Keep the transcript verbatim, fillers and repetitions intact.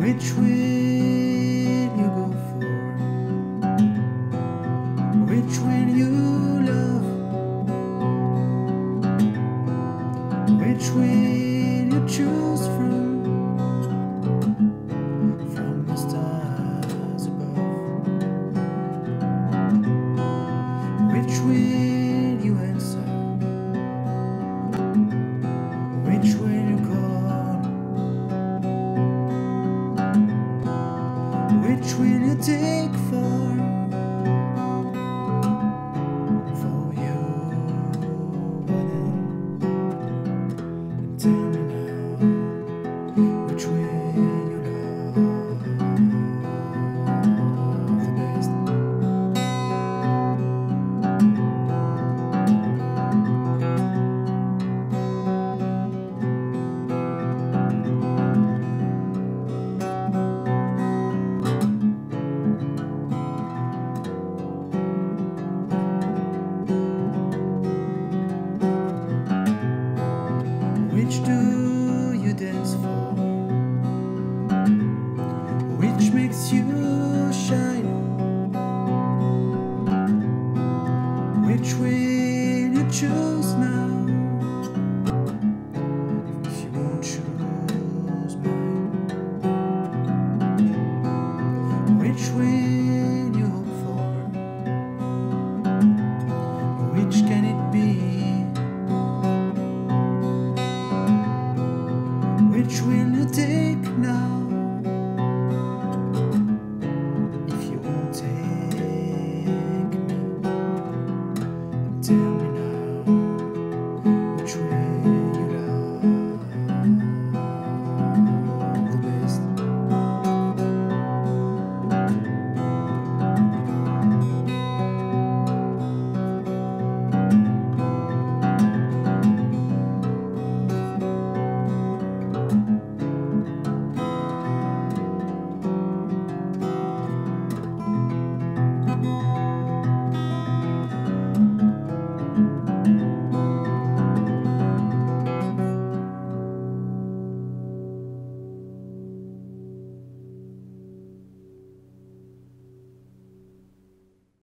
Which will you go for? Which will you love? Which will you choose from? From the stars above. Which will you answer? Which will you call? Which will you take for? For you and tell me now, which will you love the best? Which do you dance for? Which makes you shine? Which will you choose now? If you won't choose mine, which will you hope for? Which can it be? Which will you take now?